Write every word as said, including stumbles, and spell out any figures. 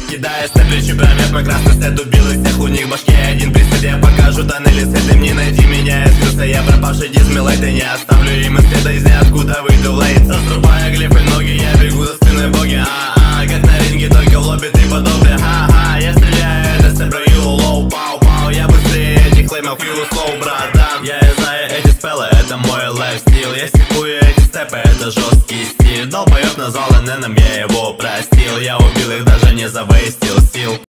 Кидая степли, чемпионат, мой красный сет убил их всех, у них башки один присед. Я покажу тоннели свет, им не найти меня. Я сбился, я пропавший дизмилайт, и не оставлю им и следа из ниоткуда выйду в лейт. Заструбая глифы ноги, я бегу за спиной боги. А-а, как на ринге, только в лобби ты подобный. Ха-ха, я стреляю, это степрою, лоу, пау-пау. Я быстрее этих клеймов, you slow, братан. Я и знаю эти спеллы, это мой лайфстил. Я степую эти степы, это жесткий стиль. Долбоёб назвал эн эн, я его простил. Я убил их, даже не завейстил сил.